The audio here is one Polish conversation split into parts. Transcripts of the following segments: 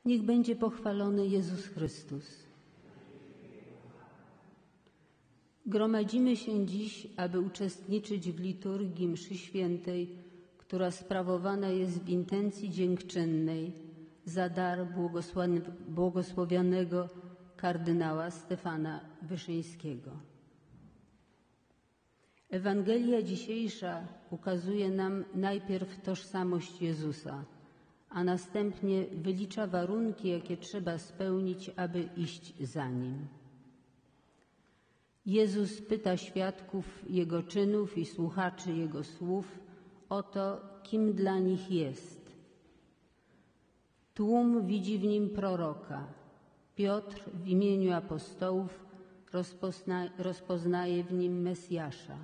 Niech będzie pochwalony Jezus Chrystus. Gromadzimy się dziś, aby uczestniczyć w liturgii mszy świętej, która sprawowana jest w intencji dziękczynnej za dar błogosławionego kardynała Stefana Wyszyńskiego. Ewangelia dzisiejsza ukazuje nam najpierw tożsamość Jezusa, a następnie wylicza warunki, jakie trzeba spełnić, aby iść za Nim. Jezus pyta świadków Jego czynów i słuchaczy Jego słów o to, kim dla nich jest. Tłum widzi w Nim proroka. Piotr w imieniu apostołów rozpoznaje w Nim Mesjasza.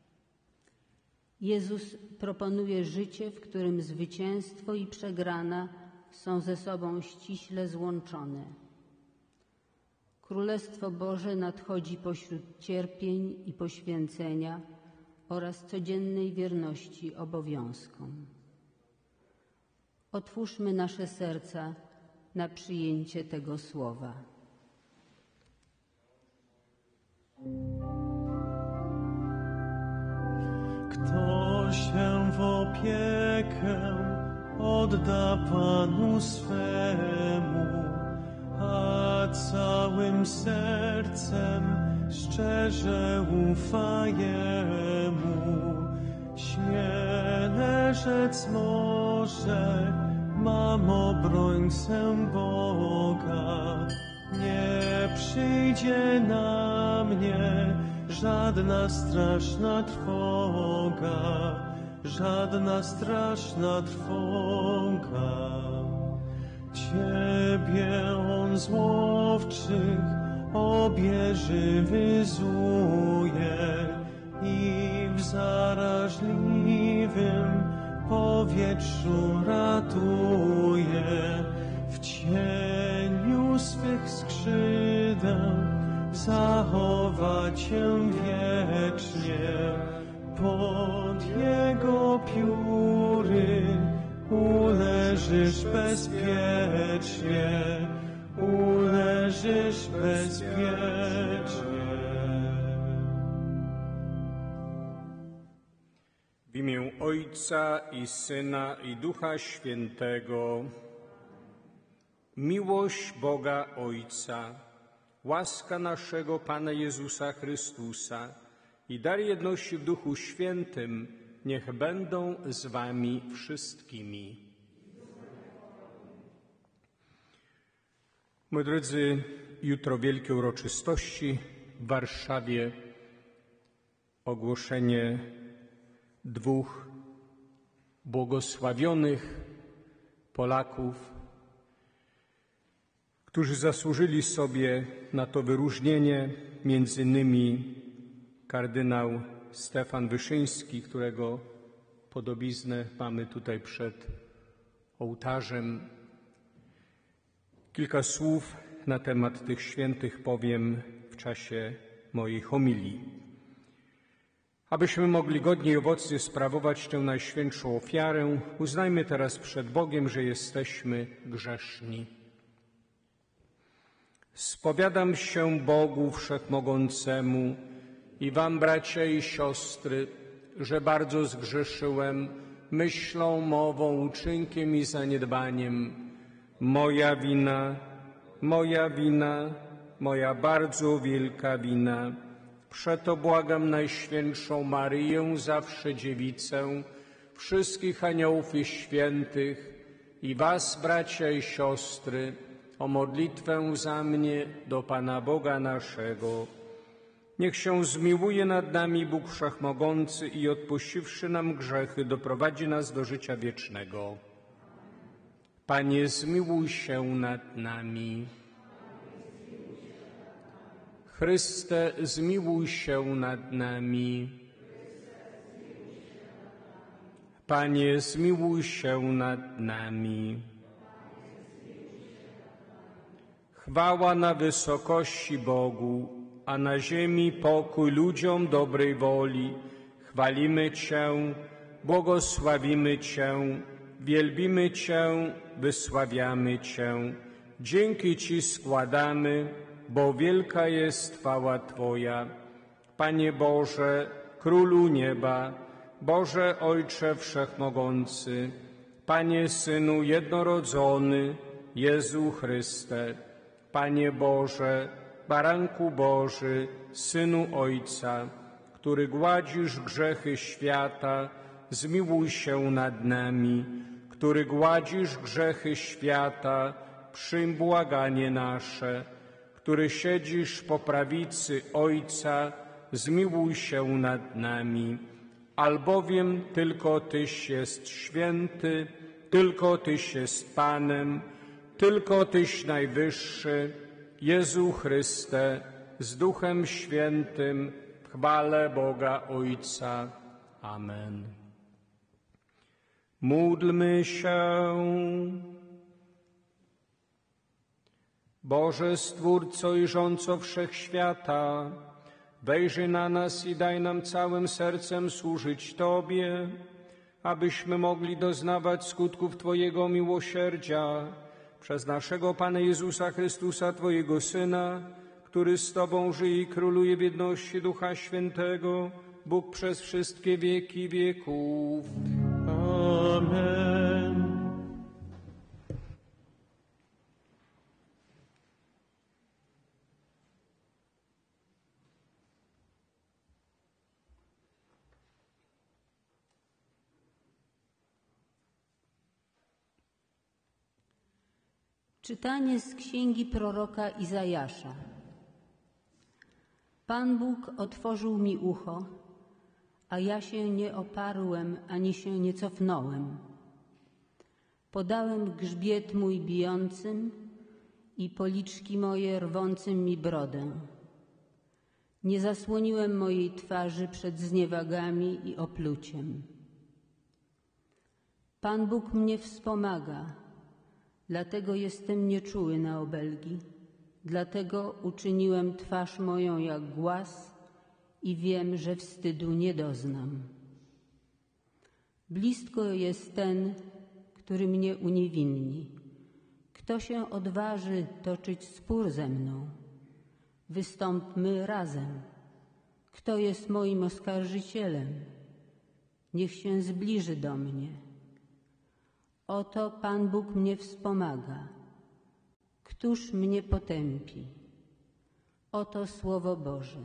Jezus proponuje życie, w którym zwycięstwo i przegrana są ze sobą ściśle złączone. Królestwo Boże nadchodzi pośród cierpień i poświęcenia oraz codziennej wierności obowiązkom. Otwórzmy nasze serca na przyjęcie tego słowa. Kto się w opiekę odda Panu swemu, a całym sercem szczerze ufa Jemu, śmiele rzec może, mam obrońcę Boga. Nie przyjdzie na mnie żadna straszna trwoga, żadna straszna trwoga. Ciebie On z łowczych obieży wyzuje i w zaraźliwym powietrzu ratuje. W cieniu swych skrzydeł zachowa Cię wiecznie. Pod Jego pióry uleżysz bezpiecznie, uleżysz bezpiecznie. W imię Ojca i Syna i Ducha Świętego. Miłość Boga Ojca, łaska naszego Pana Jezusa Chrystusa i dar jedności w Duchu Świętym niech będą z wami wszystkimi. Moi drodzy, jutro wielkie uroczystości w Warszawie, ogłoszenie 2 błogosławionych Polaków, którzy zasłużyli sobie na to wyróżnienie, między innymi kardynał Stefan Wyszyński, którego podobiznę mamy tutaj przed ołtarzem. Kilka słów na temat tych świętych powiem w czasie mojej homilii. Abyśmy mogli godnie i owocnie sprawować tę najświętszą ofiarę, uznajmy teraz przed Bogiem, że jesteśmy grzeszni. Spowiadam się Bogu Wszechmogącemu i wam, bracia i siostry, że bardzo zgrzeszyłem myślą, mową, uczynkiem i zaniedbaniem. Moja wina, moja bardzo wielka wina. Przeto błagam Najświętszą Maryję, zawsze Dziewicę, wszystkich aniołów i świętych i was, bracia i siostry, o modlitwę za mnie do Pana Boga naszego. Niech się zmiłuje nad nami Bóg Wszechmogący i odpuściwszy nam grzechy, doprowadzi nas do życia wiecznego. Panie, zmiłuj się nad nami. Chryste, zmiłuj się nad nami. Panie, zmiłuj się nad nami. Chwała na wysokości Bogu, a na ziemi pokój ludziom dobrej woli. Chwalimy Cię, błogosławimy Cię, wielbimy Cię, wysławiamy Cię. Dzięki Ci składamy, bo wielka jest chwała Twoja. Panie Boże, Królu nieba, Boże Ojcze Wszechmogący, Panie Synu jednorodzony, Jezu Chryste, Panie Boże, Baranku Boży, Synu Ojca, który gładzisz grzechy świata, zmiłuj się nad nami. Który gładzisz grzechy świata, przyjm błaganie nasze. Który siedzisz po prawicy Ojca, zmiłuj się nad nami. Albowiem tylko Tyś jest święty, tylko Tyś jest Panem, tylko Tyś najwyższy, Jezu Chryste, z Duchem Świętym, w chwale Boga Ojca. Amen. Módlmy się. Boże Stwórco i Rządco Wszechświata, wejrzyj na nas i daj nam całym sercem służyć Tobie, abyśmy mogli doznawać skutków Twojego miłosierdzia przez naszego Pana Jezusa Chrystusa, Twojego Syna, który z Tobą żyje i króluje w jedności Ducha Świętego, Bóg przez wszystkie wieki wieków. Amen. Czytanie z księgi proroka Izajasza. Pan Bóg otworzył mi ucho, a ja się nie oparłem, ani się nie cofnąłem. Podałem grzbiet mój bijącym i policzki moje rwącym mi brodę. Nie zasłoniłem mojej twarzy przed zniewagami i opluciem. Pan Bóg mnie wspomaga, dlatego jestem nieczuły na obelgi. Dlatego uczyniłem twarz moją jak głaz i wiem, że wstydu nie doznam. Blisko jest ten, który mnie uniewinni. Kto się odważy toczyć spór ze mną? Wystąpmy razem. Kto jest moim oskarżycielem? Niech się zbliży do mnie. Oto Pan Bóg mnie wspomaga. Któż mnie potępi? Oto Słowo Boże.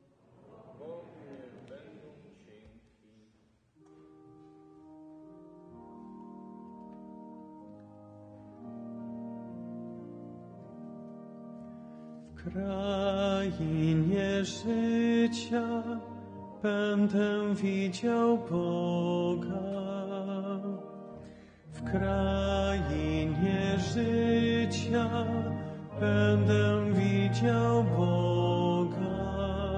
W krainie życia będę widział Boga. W krainie życia będę widział Boga.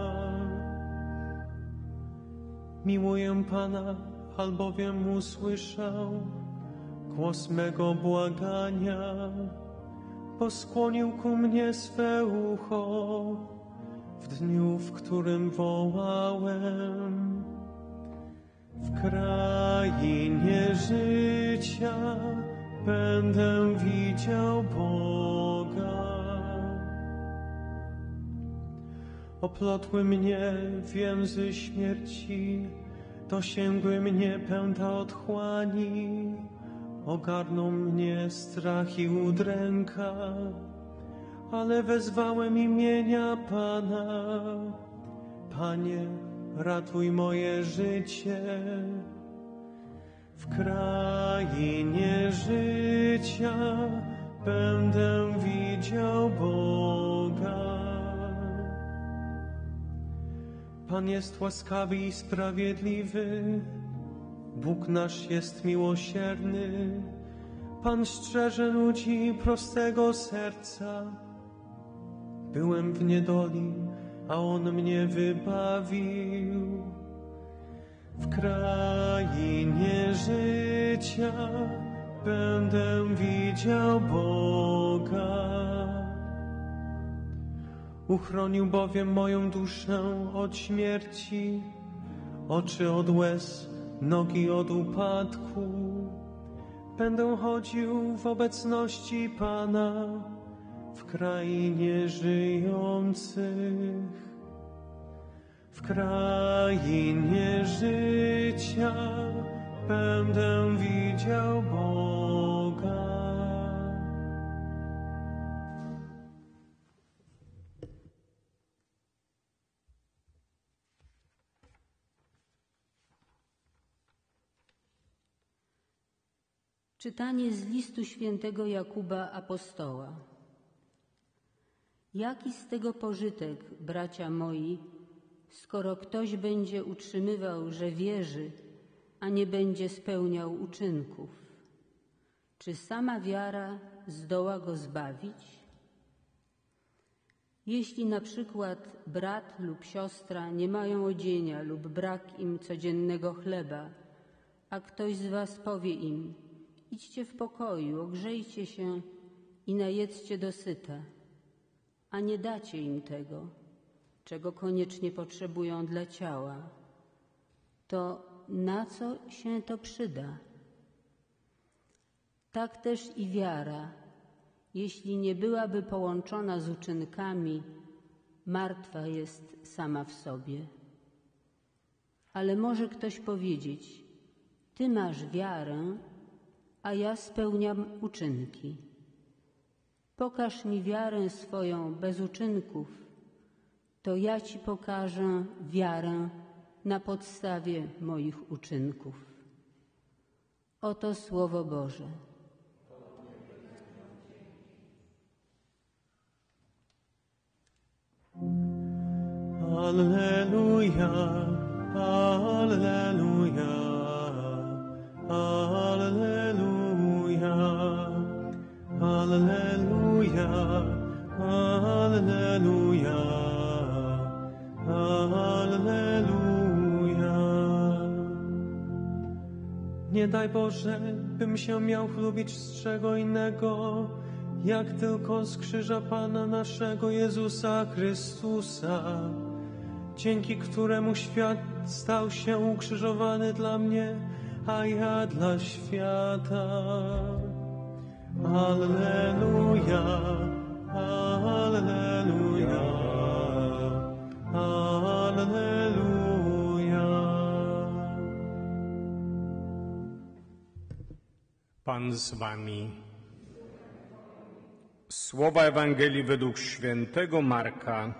Miłuję Pana, albowiem usłyszał głos mego błagania, bo skłonił ku mnie swe ucho w dniu, w którym wołałem. W krainie życia będę widział Boga. Oplotły mnie więzy śmierci, dosięgły mnie pęta otchłani, ogarnął mnie strach i udręka, ale wezwałem imienia Pana. Panie, ratuj moje życie. W krainie życia będę widział Boga. Pan jest łaskawy i sprawiedliwy, Bóg nasz jest miłosierny. Pan strzeże ludzi prostego serca. Byłem w niedoli, a On mnie wybawił. W krainie życia będę widział Boga. Uchronił bowiem moją duszę od śmierci, oczy od łez, nogi od upadku. Będę chodził w obecności Pana w krainie żyjących, w krainie życia będę widział Boga. Czytanie z listu świętego Jakuba Apostoła. Jaki z tego pożytek, bracia moi, skoro ktoś będzie utrzymywał, że wierzy, a nie będzie spełniał uczynków? Czy sama wiara zdoła go zbawić? Jeśli na przykład brat lub siostra nie mają odzienia lub brak im codziennego chleba, a ktoś z was powie im: idźcie w pokoju, ogrzejcie się i najedzcie dosyta, a nie dacie im tego, czego koniecznie potrzebują dla ciała, to na co się to przyda? Tak też i wiara, jeśli nie byłaby połączona z uczynkami, martwa jest sama w sobie. Ale może ktoś powiedzieć: ty masz wiarę, a ja spełniam uczynki. Pokaż mi wiarę swoją bez uczynków, to ja ci pokażę wiarę na podstawie moich uczynków. Oto Słowo Boże. Alleluja, alleluja, alleluja, alleluja, alleluja, alleluja. Nie daj Boże, bym się miał chlubić z czego innego, jak tylko z krzyża Pana naszego Jezusa Chrystusa, dzięki któremu świat stał się ukrzyżowany dla mnie, a ja dla świata. Alleluja, alleluja, alleluja. Pan z wami. Słowa Ewangelii według świętego Marka.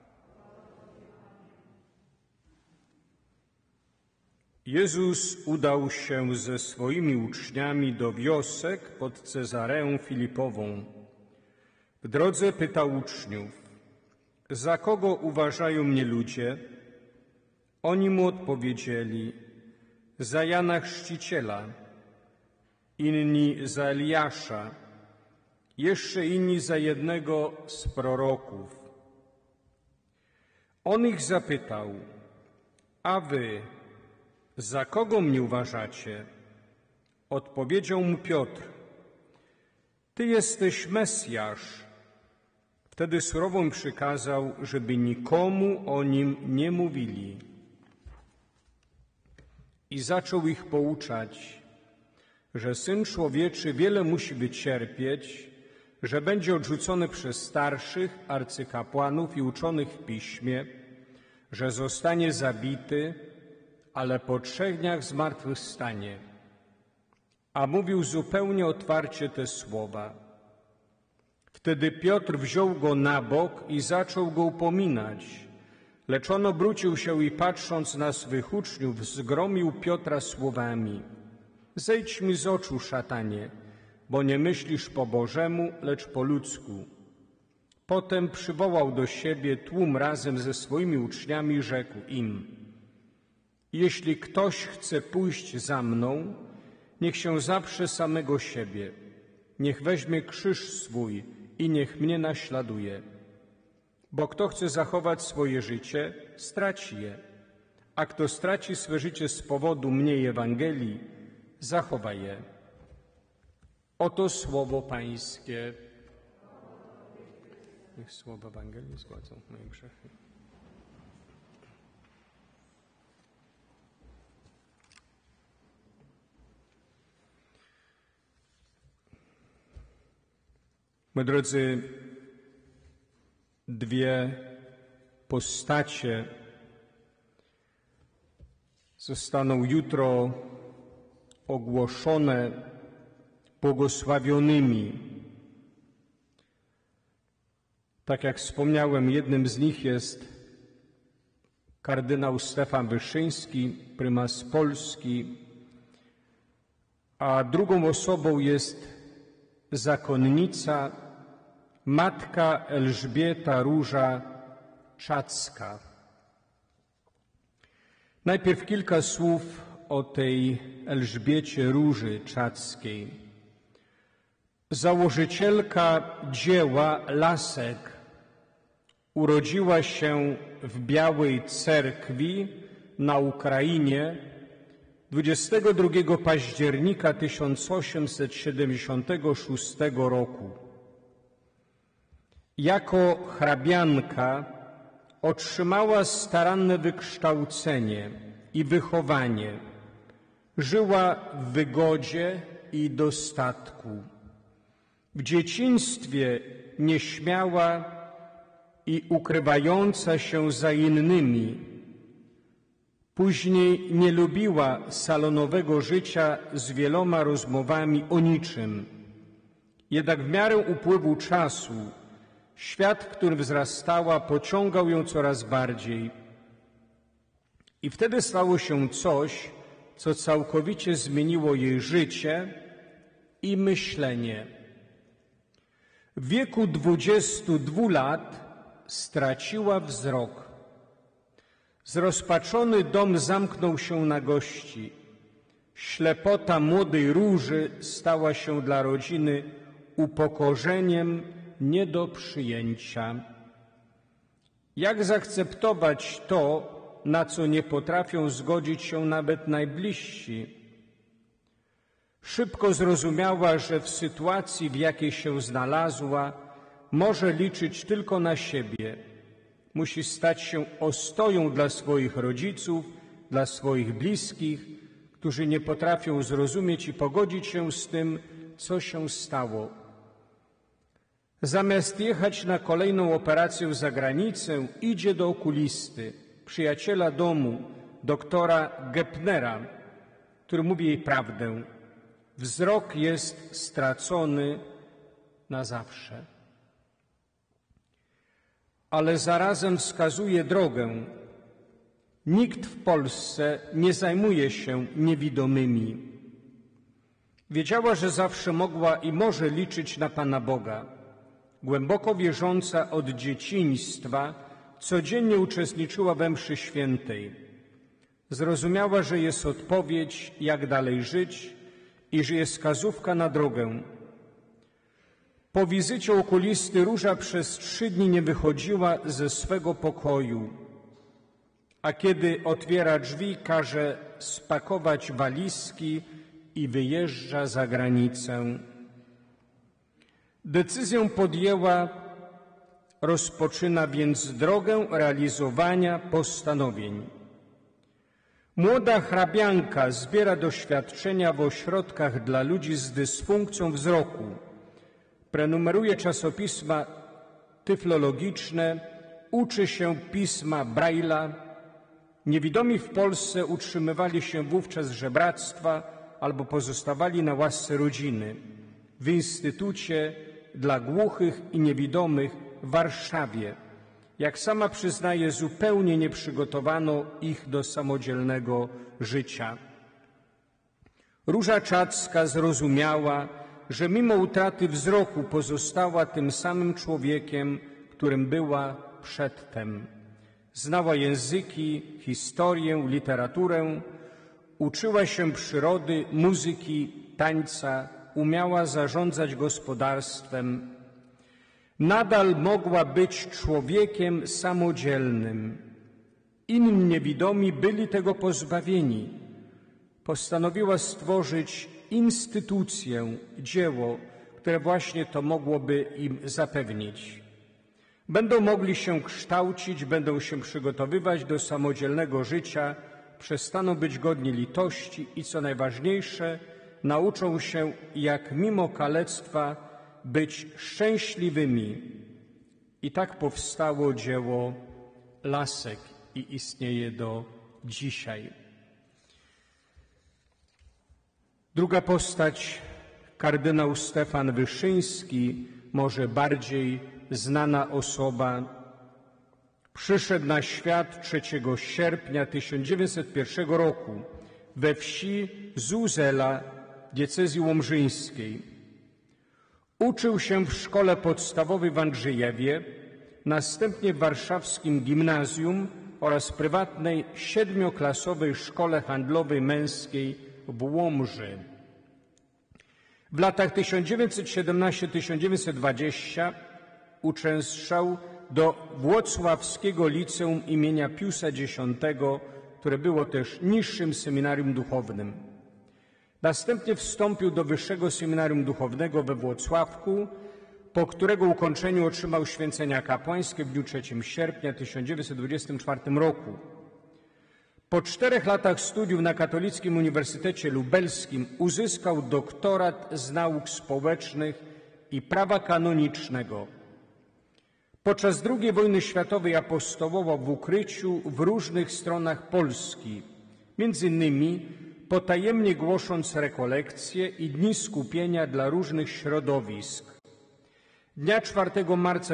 Jezus udał się ze swoimi uczniami do wiosek pod Cezareą Filipową. W drodze pytał uczniów: za kogo uważają mnie ludzie? Oni mu odpowiedzieli: za Jana Chrzciciela, inni za Eliasza, jeszcze inni za jednego z proroków. On ich zapytał: a wy za kogo mnie uważacie? Odpowiedział mu Piotr: ty jesteś Mesjasz. Wtedy surowo im przykazał, żeby nikomu o nim nie mówili. I zaczął ich pouczać, że Syn Człowieczy wiele musi wycierpieć, że będzie odrzucony przez starszych, arcykapłanów i uczonych w piśmie, że zostanie zabity, ale po 3 dniach zmartwychwstanie. A mówił zupełnie otwarcie te słowa. Wtedy Piotr wziął go na bok i zaczął go upominać. Lecz on obrócił się i patrząc na swych uczniów, zgromił Piotra słowami: zejdź mi z oczu, szatanie, bo nie myślisz po Bożemu, lecz po ludzku. Potem przywołał do siebie tłum razem ze swoimi uczniami i rzekł im: jeśli ktoś chce pójść za mną, niech się zaprze samego siebie, niech weźmie krzyż swój i niech mnie naśladuje. Bo kto chce zachować swoje życie, straci je, a kto straci swe życie z powodu mnie i Ewangelii, zachowa je. Oto słowo Pańskie. Niech słowa Ewangelii zgładzą moje grzechy. Moi drodzy, dwie postacie zostaną jutro ogłoszone błogosławionymi. Tak jak wspomniałem, jednym z nich jest kardynał Stefan Wyszyński, prymas Polski, a drugą osobą jest zakonnica matka Elżbieta Róża Czacka. Najpierw kilka słów o tej Elżbiecie Róży Czackiej. Założycielka dzieła Lasek urodziła się w Białej Cerkwi na Ukrainie 22 października 1876 roku. Jako hrabianka otrzymała staranne wykształcenie i wychowanie. Żyła w wygodzie i dostatku. W dzieciństwie nieśmiała i ukrywająca się za innymi. Później nie lubiła salonowego życia z wieloma rozmowami o niczym. Jednak w miarę upływu czasu świat, w którym wzrastała, pociągał ją coraz bardziej. I wtedy stało się coś, co całkowicie zmieniło jej życie i myślenie. W wieku 22 lat straciła wzrok. Zrozpaczony dom zamknął się na gości. Ślepota młodej Róży stała się dla rodziny upokorzeniem nie do przyjęcia. Jak zaakceptować to, na co nie potrafią zgodzić się nawet najbliżsi? Szybko zrozumiała, że w sytuacji, w jakiej się znalazła, może liczyć tylko na siebie. Musi stać się ostoją dla swoich rodziców, dla swoich bliskich, którzy nie potrafią zrozumieć i pogodzić się z tym, co się stało. Zamiast jechać na kolejną operację za granicę, idzie do okulisty, przyjaciela domu, doktora Gepnera, który mówi jej prawdę. Wzrok jest stracony na zawsze. Ale zarazem wskazuje drogę. Nikt w Polsce nie zajmuje się niewidomymi. Wiedziała, że zawsze mogła i może liczyć na Pana Boga. Głęboko wierząca od dzieciństwa, codziennie uczestniczyła we mszy świętej. Zrozumiała, że jest odpowiedź, jak dalej żyć i że jest wskazówka na drogę. Po wizycie okulisty Róża przez 3 dni nie wychodziła ze swego pokoju, a kiedy otwiera drzwi, każe spakować walizki i wyjeżdża za granicę. Decyzję podjęła, rozpoczyna więc drogę realizowania postanowień. Młoda hrabianka zbiera doświadczenia w ośrodkach dla ludzi z dysfunkcją wzroku. Prenumeruje czasopisma tyflologiczne, uczy się pisma Braille'a. Niewidomi w Polsce utrzymywali się wówczas z żebractwa albo pozostawali na łasce rodziny. W Instytucie dla Głuchych i Niewidomych w Warszawie. Jak sama przyznaje, zupełnie nie przygotowano ich do samodzielnego życia. Róża Czacka zrozumiała, że mimo utraty wzroku pozostała tym samym człowiekiem, którym była przedtem. Znała języki, historię, literaturę, uczyła się przyrody, muzyki, tańca, umiała zarządzać gospodarstwem. Nadal mogła być człowiekiem samodzielnym. Inni niewidomi byli tego pozbawieni. Postanowiła stworzyć instytucję, dzieło, które właśnie to mogłoby im zapewnić. Będą mogli się kształcić, będą się przygotowywać do samodzielnego życia, przestaną być godni litości i, co najważniejsze, nauczą się, jak mimo kalectwa być szczęśliwymi. I tak powstało dzieło Lasek i istnieje do dzisiaj. Druga postać, kardynał Stefan Wyszyński, może bardziej znana osoba, przyszedł na świat 3 sierpnia 1901 roku we wsi Zuzela diecezji łomżyńskiej. Uczył się w szkole podstawowej w Andrzejewie, następnie w warszawskim gimnazjum oraz prywatnej 7-klasowej szkole handlowej męskiej w Łomży. W latach 1917-1920 uczęszczał do Włocławskiego Liceum imienia Piusa X, które było też niższym seminarium duchownym. Następnie wstąpił do Wyższego Seminarium Duchownego we Włocławku, po którego ukończeniu otrzymał święcenia kapłańskie w dniu 3 sierpnia 1924 roku. Po 4 latach studiów na Katolickim Uniwersytecie Lubelskim uzyskał doktorat z nauk społecznych i prawa kanonicznego. Podczas II wojny światowej apostołował w ukryciu w różnych stronach Polski, między innymi potajemnie głosząc rekolekcje i dni skupienia dla różnych środowisk. Dnia 4 marca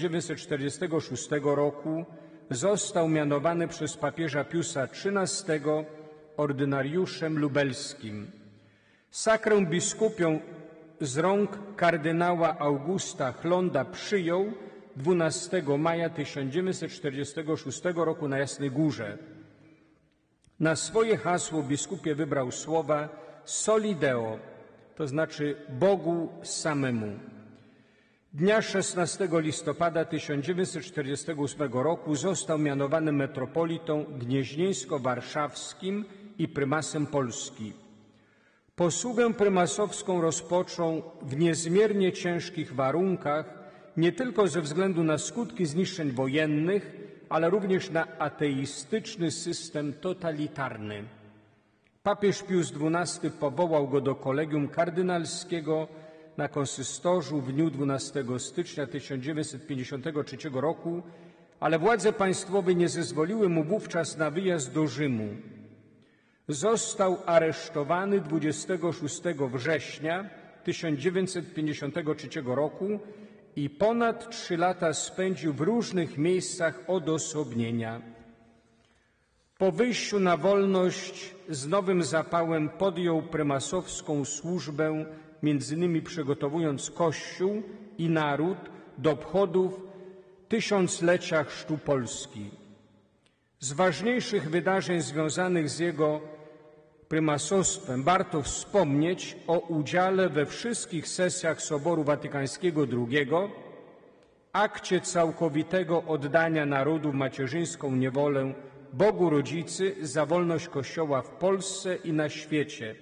1946 roku został mianowany przez papieża Piusa XIII ordynariuszem lubelskim. Sakrę biskupią z rąk kardynała Augusta Chlonda przyjął 12 maja 1946 roku na Jasnej Górze. Na swoje hasło biskupie wybrał słowa Soli Deo, to znaczy Bogu samemu. Dnia 16 listopada 1948 roku został mianowany metropolitą gnieźnieńsko-warszawskim i prymasem Polski. Posługę prymasowską rozpoczął w niezmiernie ciężkich warunkach, nie tylko ze względu na skutki zniszczeń wojennych, ale również na ateistyczny system totalitarny. Papież Pius XII powołał go do kolegium kardynalskiego na konsystorzu w dniu 12 stycznia 1953 roku, ale władze państwowe nie zezwoliły mu wówczas na wyjazd do Rzymu. Został aresztowany 26 września 1953 roku i ponad 3 lata spędził w różnych miejscach odosobnienia. Po wyjściu na wolność z nowym zapałem podjął prymasowską służbę, między innymi przygotowując Kościół i naród do obchodów 1000-lecia chrztu Polski. Z ważniejszych wydarzeń związanych z jego prymasostwem warto wspomnieć o udziale we wszystkich sesjach Soboru Watykańskiego II, akcie całkowitego oddania narodu w macierzyńską niewolę Bogu Rodzicy za wolność Kościoła w Polsce i na świecie,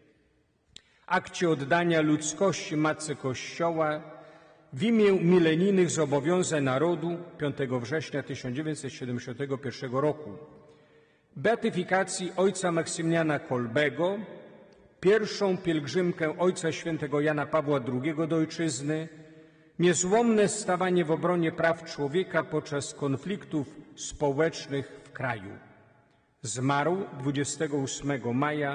akcie oddania ludzkości Matce Kościoła w imię milenijnych zobowiązań narodu 5 września 1971 roku, beatyfikacji ojca Maksymiliana Kolbego, pierwszą pielgrzymkę ojca świętego Jana Pawła II do ojczyzny, niezłomne stawanie w obronie praw człowieka podczas konfliktów społecznych w kraju. Zmarł 28 maja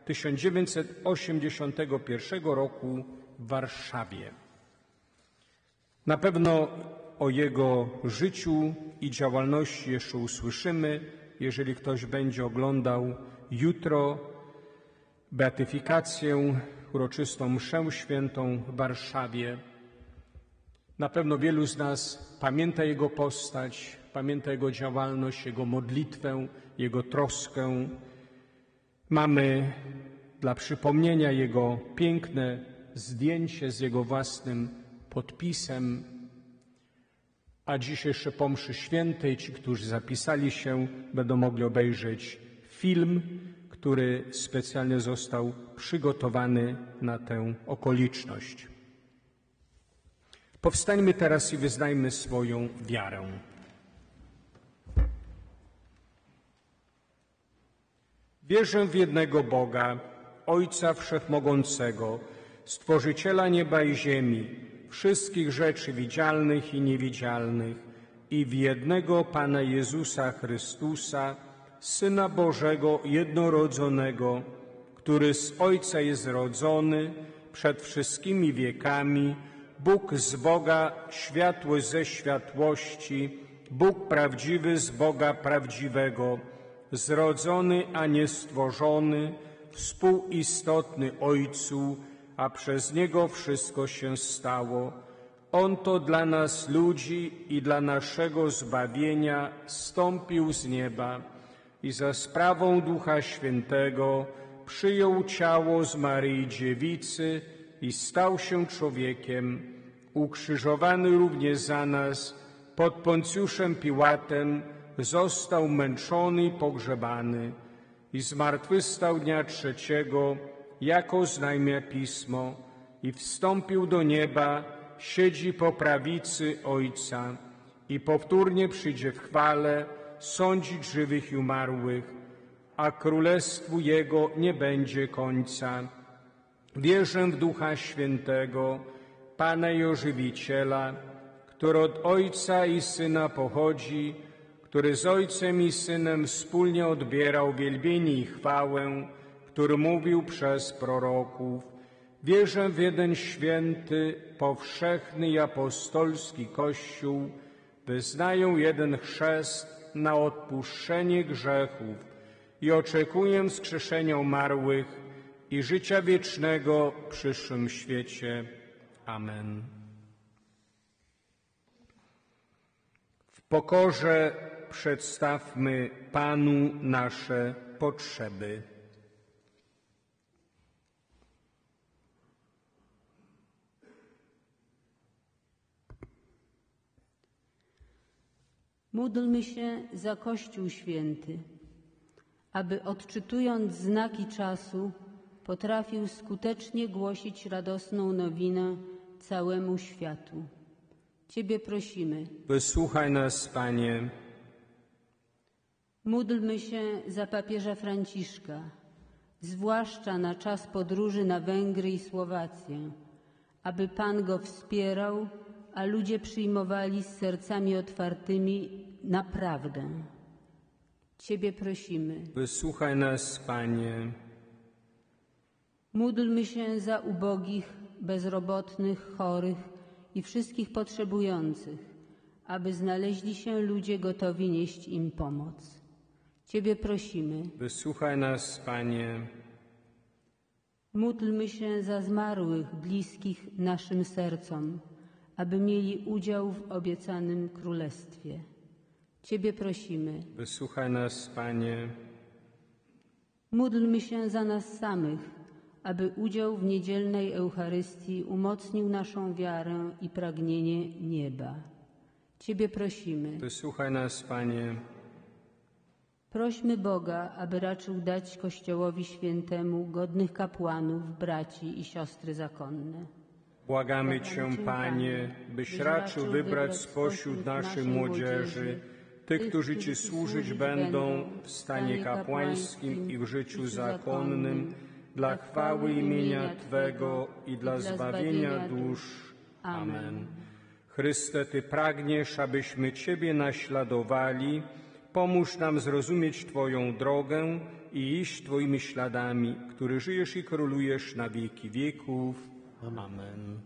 1981 roku w Warszawie. Na pewno o jego życiu i działalności jeszcze usłyszymy, jeżeli ktoś będzie oglądał jutro beatyfikację, uroczystą mszę świętą w Warszawie. Na pewno wielu z nas pamięta jego postać, pamięta jego działalność, jego modlitwę, jego troskę. Mamy dla przypomnienia jego piękne zdjęcie z jego własnym podpisem, a dziś jeszcze po mszy świętej ci, którzy zapisali się, będą mogli obejrzeć film, który specjalnie został przygotowany na tę okoliczność. Powstańmy teraz i wyznajmy swoją wiarę. Wierzę w jednego Boga, Ojca Wszechmogącego, Stworzyciela nieba i ziemi, wszystkich rzeczy widzialnych i niewidzialnych i w jednego Pana Jezusa Chrystusa, Syna Bożego jednorodzonego, który z Ojca jest rodzony przed wszystkimi wiekami, Bóg z Boga, światłość ze światłości, Bóg prawdziwy z Boga prawdziwego, zrodzony, a nie stworzony, współistotny Ojcu, a przez Niego wszystko się stało. On to dla nas ludzi i dla naszego zbawienia zstąpił z nieba i za sprawą Ducha Świętego przyjął ciało z Maryi Dziewicy i stał się człowiekiem, ukrzyżowany również za nas, pod Poncjuszem Piłatem został męczony i pogrzebany i zmartwychwstał dnia trzeciego, jako oznajmia Pismo, i wstąpił do nieba, siedzi po prawicy Ojca i powtórnie przyjdzie w chwale sądzić żywych i umarłych, a królestwu Jego nie będzie końca. Wierzę w Ducha Świętego, Pana i Ożywiciela, który od Ojca i Syna pochodzi, który z Ojcem i Synem wspólnie odbierał wielbienie i chwałę, który mówił przez proroków. Wierzę w jeden święty, powszechny i apostolski Kościół, wyznaję jeden chrzest na odpuszczenie grzechów i oczekuję wskrzeszenia umarłych i życia wiecznego w przyszłym świecie. Amen. W pokorze przedstawmy Panu nasze potrzeby. Módlmy się za Kościół Święty, aby odczytując znaki czasu potrafił skutecznie głosić radosną nowinę całemu światu. Ciebie prosimy. Wysłuchaj nas, Panie. Módlmy się za papieża Franciszka, zwłaszcza na czas podróży na Węgry i Słowację, aby Pan go wspierał, a ludzie przyjmowali z sercami otwartymi naprawdę. Ciebie prosimy. Wysłuchaj nas, Panie. Módlmy się za ubogich, bezrobotnych, chorych i wszystkich potrzebujących, aby znaleźli się ludzie gotowi nieść im pomoc. Ciebie prosimy. Wysłuchaj nas, Panie. Módlmy się za zmarłych, bliskich naszym sercom, aby mieli udział w obiecanym Królestwie. Ciebie prosimy. Wysłuchaj nas, Panie. Módlmy się za nas samych, aby udział w niedzielnej Eucharystii umocnił naszą wiarę i pragnienie nieba. Ciebie prosimy. Wysłuchaj nas, Panie. Prośmy Boga, aby raczył dać Kościołowi Świętemu godnych kapłanów, braci i siostry zakonne. Błagamy Cię, Panie, byś raczył wybrać spośród naszej młodzieży tych, którzy Ci służyć będą w stanie kapłańskim i w życiu zakonnym, dla chwały imienia Twego i dla zbawienia dusz. Amen. Chryste, Ty pragniesz, abyśmy Ciebie naśladowali. Pomóż nam zrozumieć Twoją drogę i iść Twoimi śladami, który żyjesz i królujesz na wieki wieków. Amen.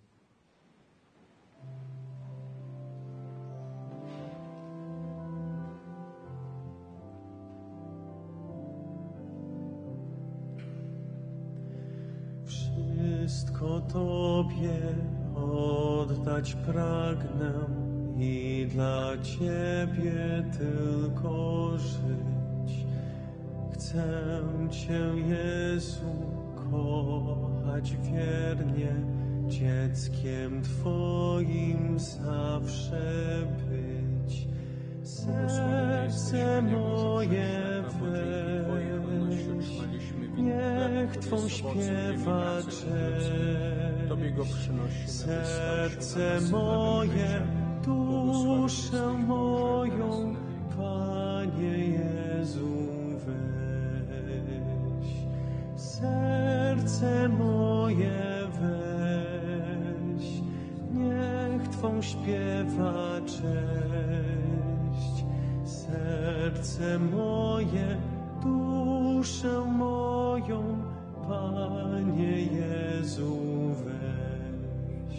Wszystko Tobie oddać pragnę i dla Ciebie tylko żyć. Chcę Cię, Jezu, kochać wiernie, dzieckiem Twoim zawsze być. Serce moje weź, niech Twą śpiewa cześć. Serce moje, duszę moją, Panie Jezu, weź. Serce moje weź, Twą śpiewa cześć. Serce moje, duszę moją, Panie Jezu, weź.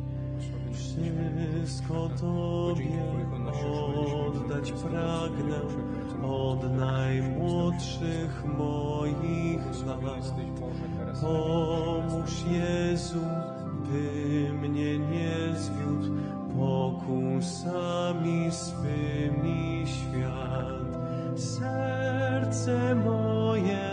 Wszystko Tobie oddać pragnę, od najmłodszych moich lat. Pomóż Jezu, by mnie nie zwiódł pokusami swymi świat. Serce moje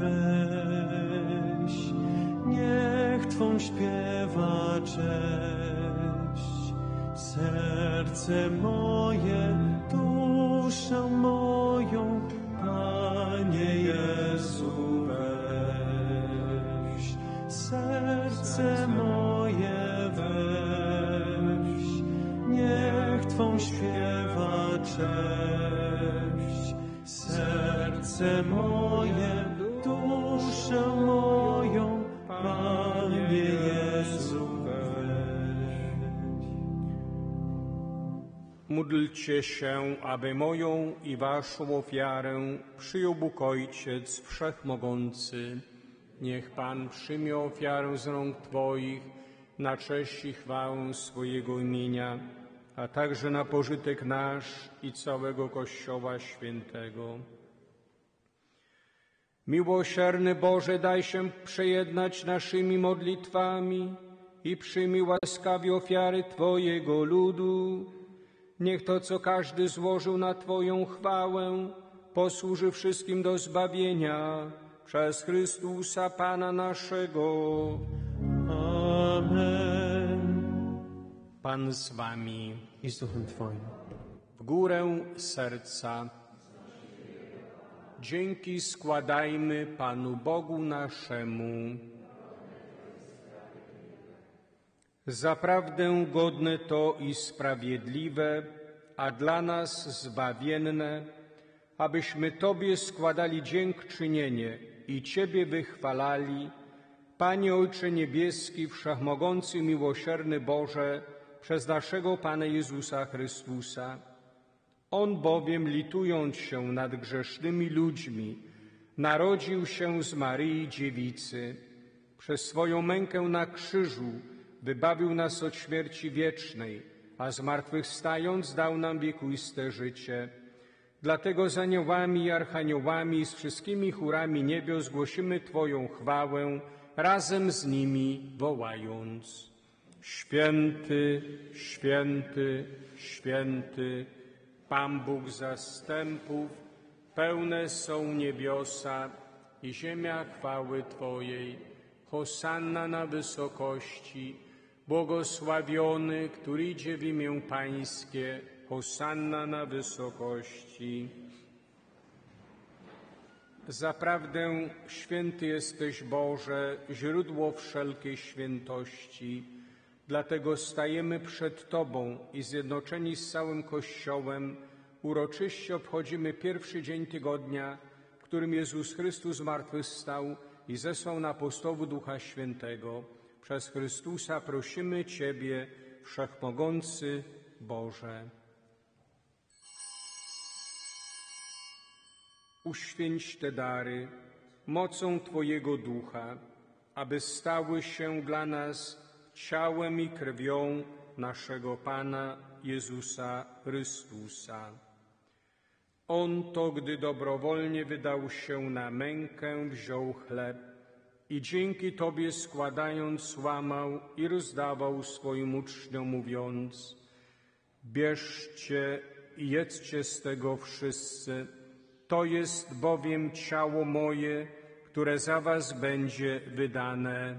weź, niech Twą śpiewa cześć. Serce moje, duszę moją, Panie Jezu, weź. Serce moje weź, niech Twą śpiewa cześć. Serce moje, duszę moją, Panie Jezu, weź. Módlcie się, aby moją i waszą ofiarę przyjął Bóg Ojciec Wszechmogący. Niech Pan przyjmie ofiarę z rąk Twoich na cześć i chwałę swojego imienia, a także na pożytek nasz i całego Kościoła Świętego. Miłosierny Boże, daj się przejednać naszymi modlitwami i przyjmij łaskawie ofiary Twojego ludu. Niech to, co każdy złożył na Twoją chwałę, posłuży wszystkim do zbawienia przez Chrystusa Pana naszego. Amen. Pan z wami. I z duchem Twoim. W górę serca. Dzięki składajmy Panu Bogu naszemu. Zaprawdę godne to i sprawiedliwe, a dla nas zbawienne, abyśmy Tobie składali dziękczynienie i Ciebie wychwalali, Panie Ojcze Niebieski, Wszechmogący, miłosierny Boże, przez naszego Pana Jezusa Chrystusa. On bowiem, litując się nad grzesznymi ludźmi, narodził się z Maryi Dziewicy. Przez swoją mękę na krzyżu wybawił nas od śmierci wiecznej, a zmartwychwstając dał nam wiekuiste życie. Dlatego z aniołami i archaniołami i z wszystkimi chórami niebios głosimy Twoją chwałę, razem z nimi wołając: Święty, święty, święty, Pan Bóg zastępów, pełne są niebiosa i ziemia chwały Twojej. Hosanna na wysokości, błogosławiony, który idzie w imię Pańskie. Hosanna na wysokości. Zaprawdę święty jesteś, Boże, źródło wszelkiej świętości. Dlatego stajemy przed Tobą i zjednoczeni z całym Kościołem uroczyście obchodzimy pierwszy dzień tygodnia, w którym Jezus Chrystus zmartwychwstał i zesłał na apostołów Ducha Świętego. Przez Chrystusa prosimy Ciebie, Wszechmogący Boże. Uświęć te dary mocą Twojego Ducha, aby stały się dla nas ciałem i krwią naszego Pana Jezusa Chrystusa. On to, gdy dobrowolnie wydał się na mękę, wziął chleb i dzięki Tobie składając łamał i rozdawał swoim uczniom, mówiąc: bierzcie i jedzcie z tego wszyscy, to jest bowiem ciało moje, które za was będzie wydane.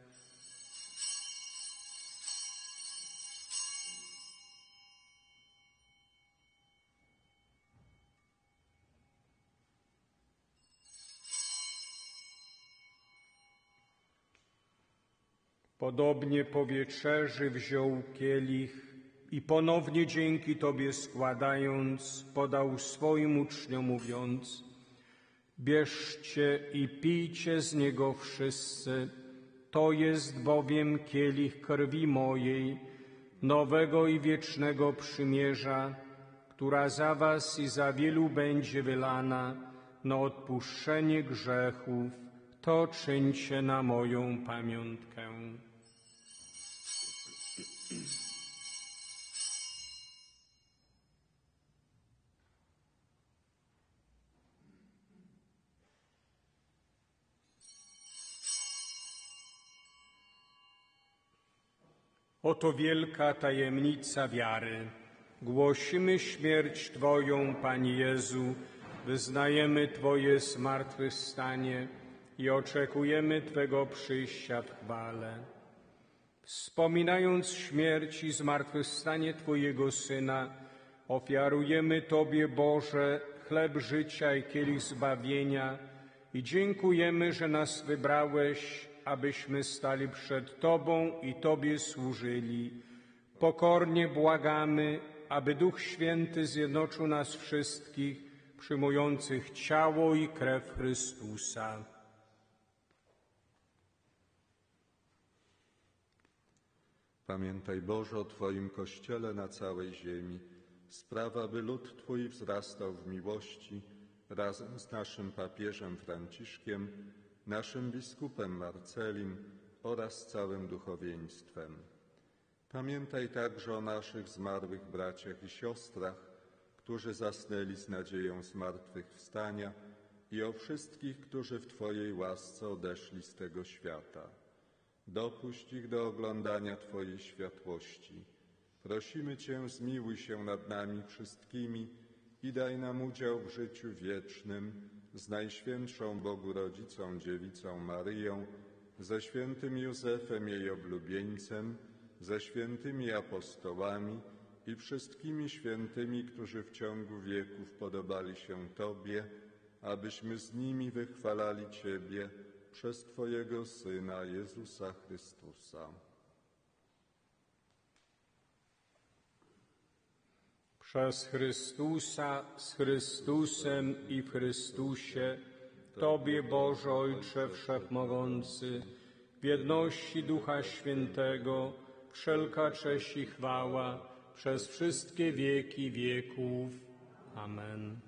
Podobnie po wieczerzy wziął kielich i ponownie dzięki Tobie składając, podał swoim uczniom, mówiąc: bierzcie i pijcie z niego wszyscy, to jest bowiem kielich krwi mojej, nowego i wiecznego przymierza, która za was i za wielu będzie wylana na odpuszczenie grzechów, to czyńcie na moją pamiątkę. Oto wielka tajemnica wiary. Głosimy śmierć Twoją, Panie Jezu, wyznajemy Twoje zmartwychwstanie i oczekujemy Twego przyjścia w chwale. Wspominając śmierć i zmartwychwstanie Twojego Syna, ofiarujemy Tobie, Boże, chleb życia i kielich zbawienia i dziękujemy, że nas wybrałeś, abyśmy stali przed Tobą i Tobie służyli. Pokornie błagamy, aby Duch Święty zjednoczył nas wszystkich, przyjmujących ciało i krew Chrystusa. Pamiętaj, Boże, o Twoim Kościele na całej ziemi. Spraw, aby lud Twój wzrastał w miłości razem z naszym papieżem Franciszkiem, naszym biskupem Marcelim oraz całym duchowieństwem. Pamiętaj także o naszych zmarłych braciach i siostrach, którzy zasnęli z nadzieją zmartwychwstania i o wszystkich, którzy w Twojej łasce odeszli z tego świata. Dopuść ich do oglądania Twojej światłości. Prosimy Cię, zmiłuj się nad nami wszystkimi i daj nam udział w życiu wiecznym z Najświętszą Bogu Rodzicą Dziewicą Maryją, ze świętym Józefem jej oblubieńcem, ze świętymi apostołami i wszystkimi świętymi, którzy w ciągu wieków podobali się Tobie, abyśmy z nimi wychwalali Ciebie przez Twojego Syna Jezusa Chrystusa. Przez Chrystusa, z Chrystusem i w Chrystusie, Tobie, Boże Ojcze Wszechmogący, w jedności Ducha Świętego, wszelka cześć i chwała przez wszystkie wieki wieków. Amen.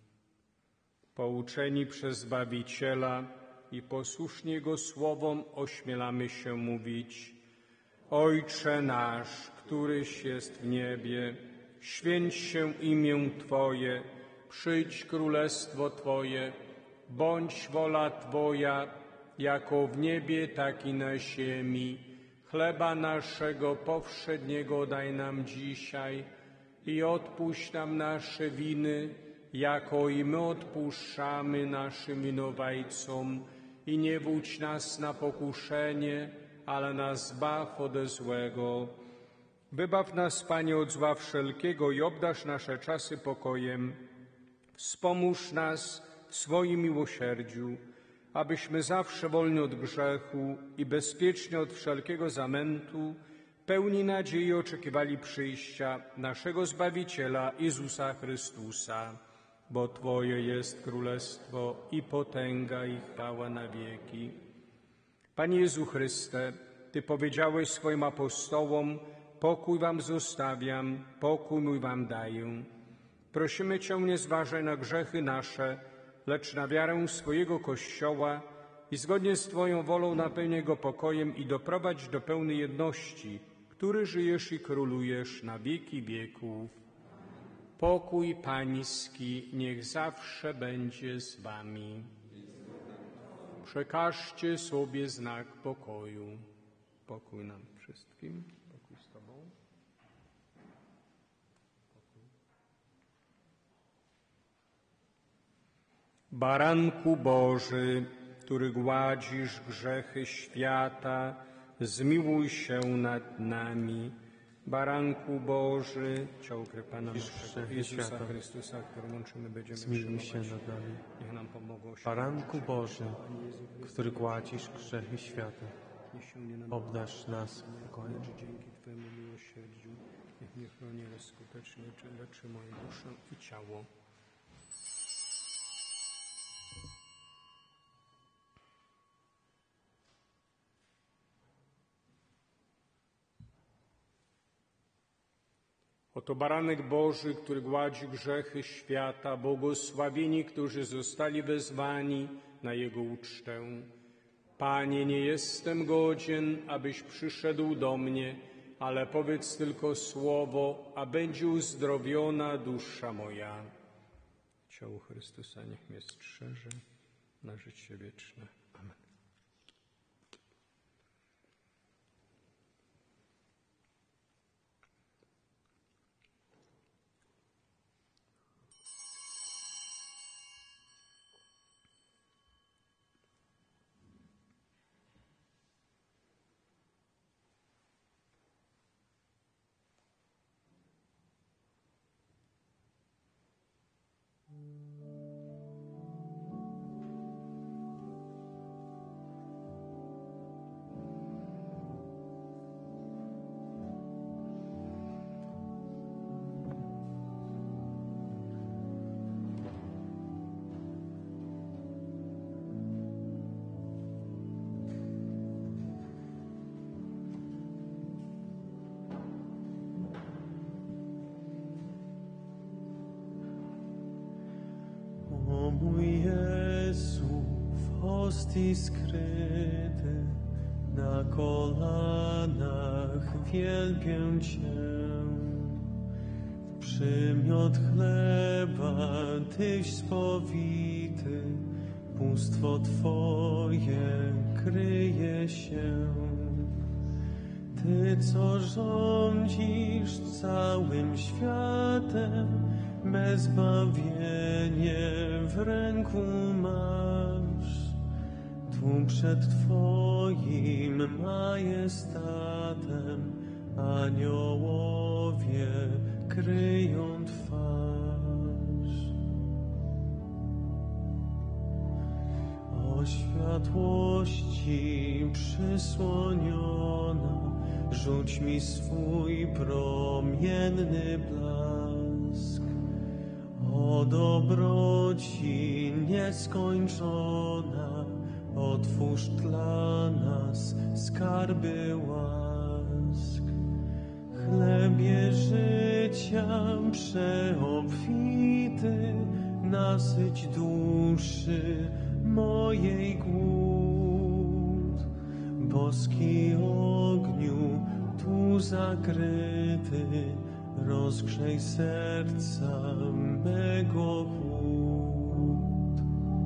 Pouczeni przez Zbawiciela i posłuszni Jego słowom ośmielamy się mówić: Ojcze nasz, któryś jest w niebie, święć się imię Twoje, przyjdź królestwo Twoje, bądź wola Twoja, jako w niebie, tak i na ziemi. Chleba naszego powszedniego daj nam dzisiaj i odpuść nam nasze winy, jako i my odpuszczamy naszym winowajcom. I nie wódź nas na pokuszenie, ale nas zbaw ode złego. Wybaw nas, Panie, od zła wszelkiego i obdarz nasze czasy pokojem. Wspomóż nas w swoim miłosierdziu, abyśmy zawsze wolni od grzechu i bezpiecznie od wszelkiego zamętu, pełni nadziei oczekiwali przyjścia naszego Zbawiciela Jezusa Chrystusa. Bo Twoje jest królestwo i potęga i chwała na wieki. Panie Jezu Chryste, Ty powiedziałeś swoim apostołom: pokój wam zostawiam, pokój mój wam daję. Prosimy Cię, nie zważaj na grzechy nasze, lecz na wiarę swojego Kościoła i zgodnie z Twoją wolą napełnij go pokojem i doprowadź do pełnej jedności, który żyjesz i królujesz na wieki wieków. Pokój Pański niech zawsze będzie z Wami. Przekażcie sobie znak pokoju. Pokój nam wszystkim. Pokój z Tobą. Baranku Boży, który gładzisz grzechy świata, zmiłuj się nad nami. Baranku Boży, ciało krew Pana naszego Jezusa Chrystusa, którym łączymy będziemy Zmiłuj się nad nami. Niech nam pomogą. Baranku Boży, który gładzisz grzechy świata, obdarz nas pokojem. Dzięki Twojemu miłosierdziu, niech mnie chroni skutecznie, leczy moją duszę i ciało. Oto baranek Boży, który gładzi grzechy świata, błogosławieni, którzy zostali wezwani na Jego ucztę. Panie, nie jestem godzien, abyś przyszedł do mnie, ale powiedz tylko słowo, a będzie uzdrowiona dusza moja. Ciało Chrystusa niech mnie strzeże na życie wieczne. Amen. O mój Jezu, w hostii skryty, na kolanach wielbię Cię. W przymiot chleba Tyś spowity, bóstwo Twoje kryje się. Ty, co rządzisz całym światem, me zbawienie w ręku masz. Tu przed Twoim majestatem aniołowie kryją twarz. O światłości przysłoniona, rzuć mi swój promienny blask. O dobroci nieskończona, otwórz dla nas skarby łask. Chlebie życia przeobfity, nasyć duszy mojej głód. Boski ogniu tu zakryty, rozgrzej serca mego chłód.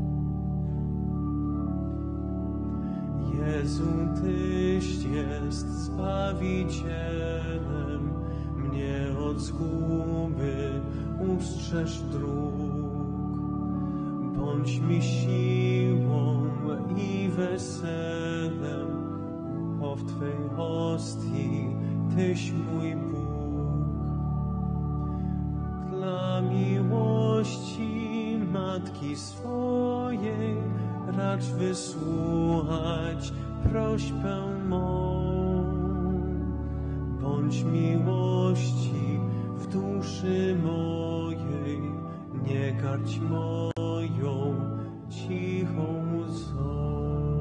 Jezu, Tyś jest Zbawicielem, mnie od zguby ustrzeż dróg. Bądź mi siłą i weselem, bo w Twej hostii Tyś mój Bóg. Dla miłości Matki swojej racz wysłuchać prośbę mą. Bądź miłości w duszy mojej, nie karć moją cichą łzą.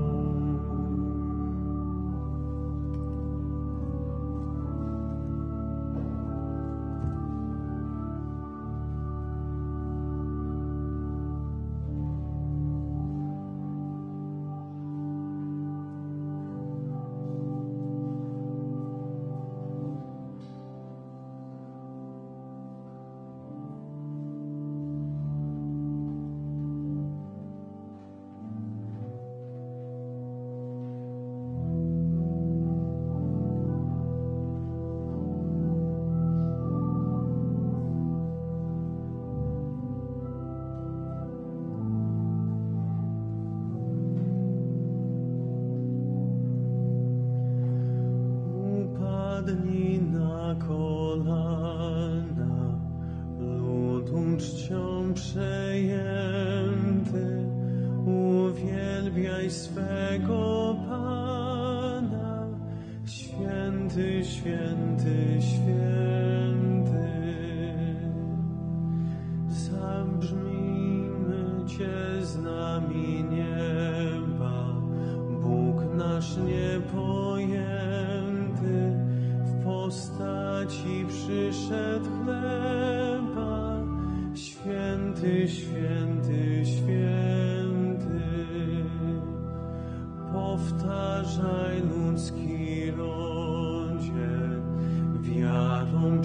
Padnij na kolana, ludu czcią przejęty, uwielbiaj swego Pana. Święty, święty, święty. Zabrzmijmy Cię z nami nieba, Bóg nasz niepojęty, w postaci przyszłej wyszedł chleba, święty, święty, święty. Powtarzaj ludzki rodzie, wiarą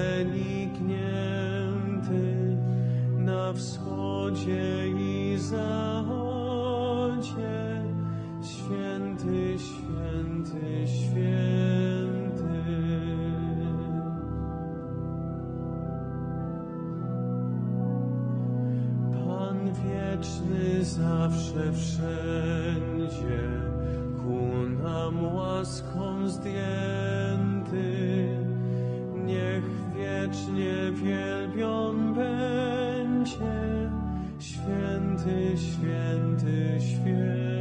przeniknięty, na wschodzie i zachodzie, święty, święty, święty. Pan wieczny zawsze wszędzie, ku nam łaską zdjęty, niech wiecznie wielbion będzie, święty, święty, święty.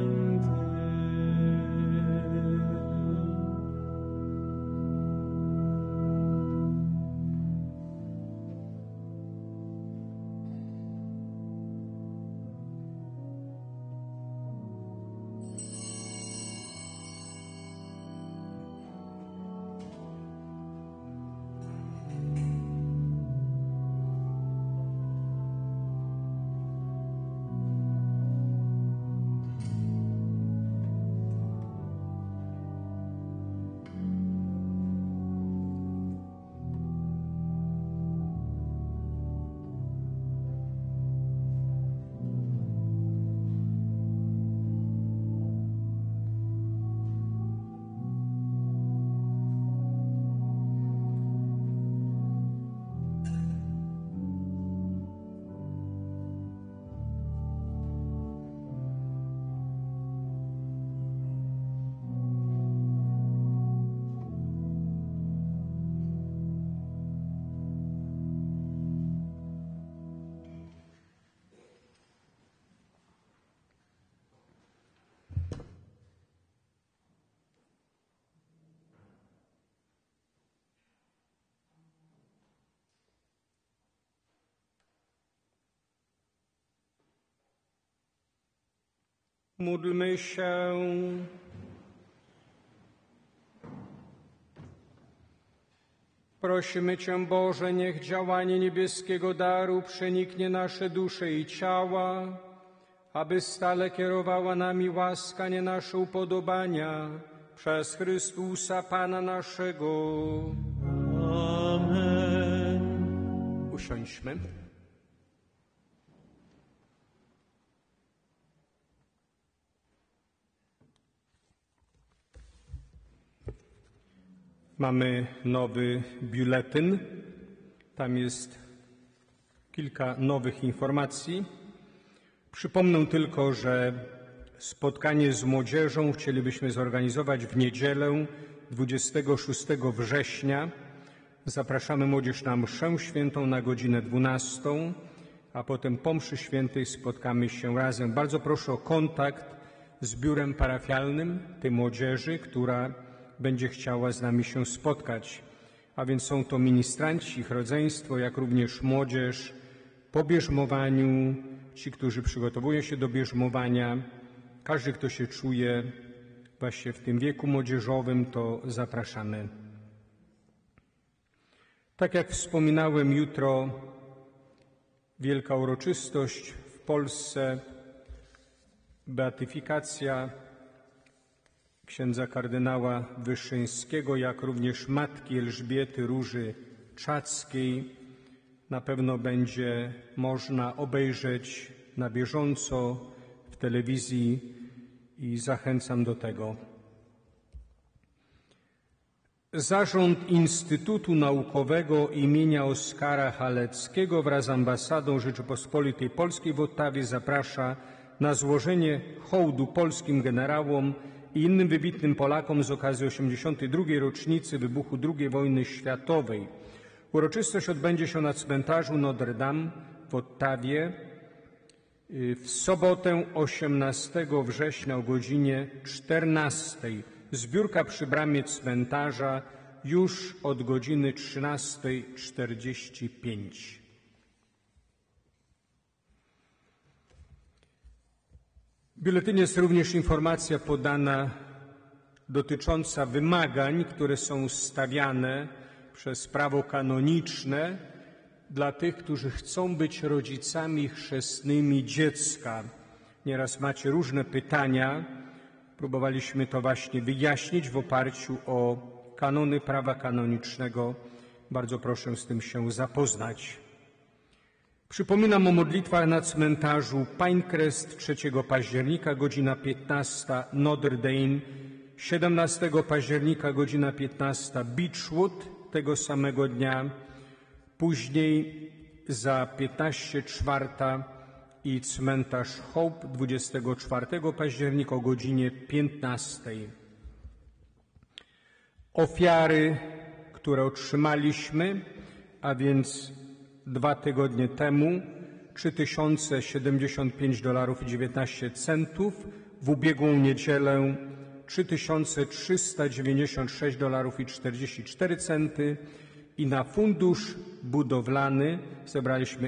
Módlmy się. Prosimy Cię, Boże, niech działanie niebieskiego daru przeniknie nasze dusze i ciała, aby stale kierowała nami łaska, nie nasze upodobania, przez Chrystusa Pana naszego. Amen. Usiądźmy. Mamy nowy biuletyn. Tam jest kilka nowych informacji. Przypomnę tylko, że spotkanie z młodzieżą chcielibyśmy zorganizować w niedzielę 26 września. Zapraszamy młodzież na mszę świętą na godzinę 12, a potem po mszy świętej spotkamy się razem. Bardzo proszę o kontakt z biurem parafialnym tej młodzieży, która będzie chciała z nami się spotkać. A więc są to ministranci, ich rodzeństwo, jak również młodzież po bierzmowaniu, ci, którzy przygotowują się do bierzmowania. Każdy, kto się czuje właśnie w tym wieku młodzieżowym, to zapraszamy. Tak jak wspominałem, jutro wielka uroczystość w Polsce, beatyfikacja księdza kardynała Wyszyńskiego, jak również matki Elżbiety Róży Czackiej. Na pewno będzie można obejrzeć na bieżąco w telewizji i zachęcam do tego. Zarząd Instytutu Naukowego imienia Oskara Haleckiego wraz z ambasadą Rzeczypospolitej Polskiej w Ottawie zaprasza na złożenie hołdu polskim generałom i innym wybitnym Polakom z okazji 82. rocznicy wybuchu II wojny światowej. Uroczystość odbędzie się na cmentarzu Notre Dame w Ottawie w sobotę 18 września o godzinie 14. Zbiórka przy bramie cmentarza już od godziny 13:45. W biuletynie jest również informacja podana dotycząca wymagań, które są stawiane przez prawo kanoniczne dla tych, którzy chcą być rodzicami chrzestnymi dziecka. Nieraz macie różne pytania. Próbowaliśmy to właśnie wyjaśnić w oparciu o kanony prawa kanonicznego. Bardzo proszę z tym się zapoznać. Przypominam o modlitwach na cmentarzu Pinecrest 3 października, godzina 15, Notre Dame, 17 października, godzina 15, Beechwood tego samego dnia, później za 15:04 i cmentarz Hope 24 października o godzinie 15. Ofiary, które otrzymaliśmy, a więc 2 tygodnie temu $3075.19, w ubiegłą niedzielę $3396.44 i na fundusz budowlany zebraliśmy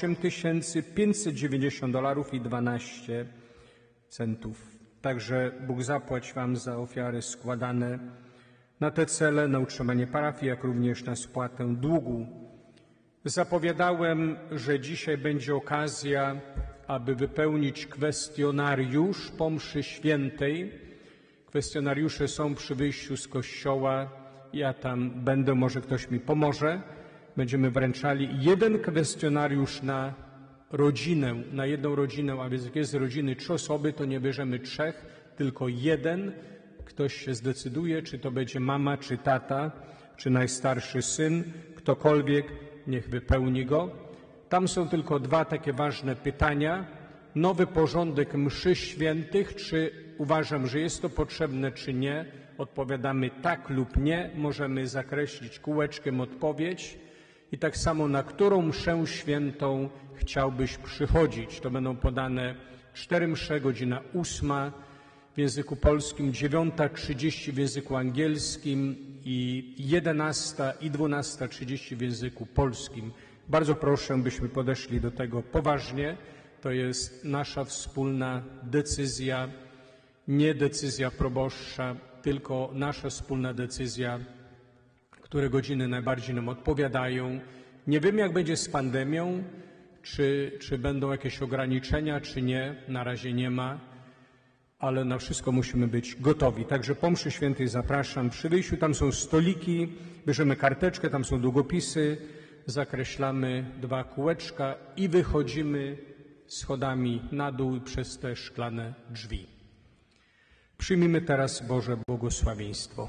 $8590.12. Także Bóg zapłać Wam za ofiary składane na te cele, na utrzymanie parafii, jak również na spłatę długu. Zapowiadałem, że dzisiaj będzie okazja, aby wypełnić kwestionariusz po mszy świętej. Kwestionariusze są przy wyjściu z kościoła. Ja tam będę, może ktoś mi pomoże. Będziemy wręczali jeden kwestionariusz na rodzinę, na jedną rodzinę, a więc jak jest rodziny 3 osoby, to nie bierzemy 3, tylko jeden. Ktoś się zdecyduje, czy to będzie mama, czy tata, czy najstarszy syn, ktokolwiek, niech wypełni go. Tam są tylko 2 takie ważne pytania. Nowy porządek mszy świętych, czy uważam, że jest to potrzebne, czy nie. Odpowiadamy tak lub nie. Możemy zakreślić kółeczkiem odpowiedź. I tak samo, na którą mszę świętą chciałbyś przychodzić. To będą podane 4 msze, godzina 8 w języku polskim, 9:30 w języku angielskim i 11 i 12:30 w języku polskim. Bardzo proszę, byśmy podeszli do tego poważnie. To jest nasza wspólna decyzja, nie decyzja proboszcza, tylko nasza wspólna decyzja, które godziny najbardziej nam odpowiadają. Nie wiem, jak będzie z pandemią, czy będą jakieś ograniczenia, czy nie. Na razie nie ma, ale na wszystko musimy być gotowi. Także po mszy świętej zapraszam. Przy wyjściu tam są stoliki, bierzemy karteczkę, tam są długopisy, zakreślamy 2 kółeczka i wychodzimy schodami na dół przez te szklane drzwi. Przyjmijmy teraz Boże błogosławieństwo.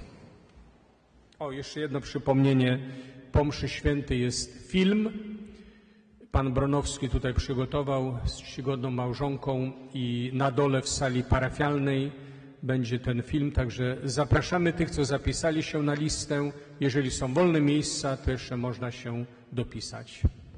O, jeszcze jedno przypomnienie. Po mszy świętej jest film. Pan Bronowski tutaj przygotował z czcigodną małżonką i na dole w sali parafialnej będzie ten film. Także zapraszamy tych, co zapisali się na listę. Jeżeli są wolne miejsca, to jeszcze można się dopisać.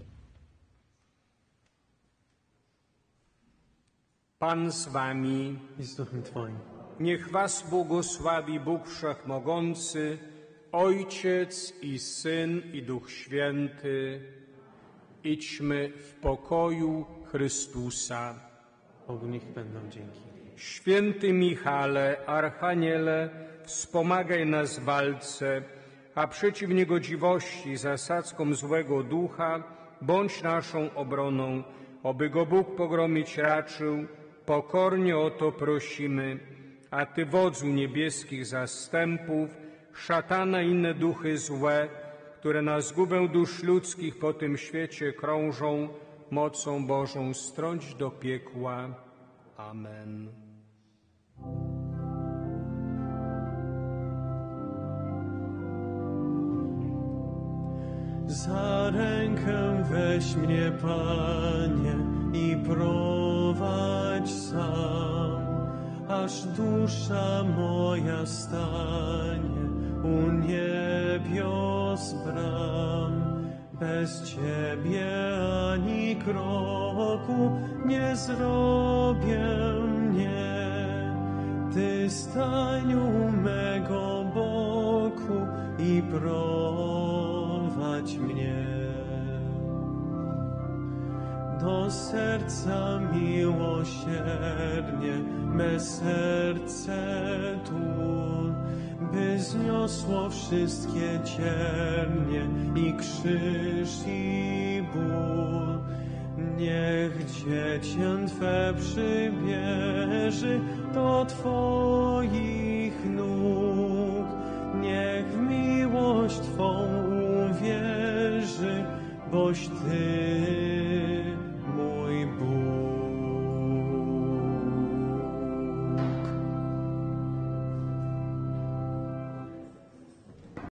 Pan z wami. I z duchem Twoim. Niech was błogosławi Bóg Wszechmogący, Ojciec i Syn i Duch Święty. Idźmy w pokoju Chrystusa. Bogu niech będą dzięki. Święty Michale, Archaniele, wspomagaj nas w walce, a przeciw niegodziwości, zasadzkom złego ducha, bądź naszą obroną, oby go Bóg pogromić raczył. Pokornie o to prosimy, a Ty, wodzu niebieskich zastępów, szatana i inne duchy złe, które na zgubę dusz ludzkich po tym świecie krążą, mocą Bożą strąć do piekła. Amen. Za rękę weź mnie, Panie, i prowadź sam, aż dusza moja stanie u niebios bram. Bez Ciebie ani kroku nie zrobię, nie. Ty stań u mego boku i prowadź mnie do do serca miłosiernie me serce tul, by zniosło wszystkie ciernie i krzyż i ból. Niech dziecię Twe przybieży do Twoich nóg, niech w miłość Twą uwierzy, boś Ty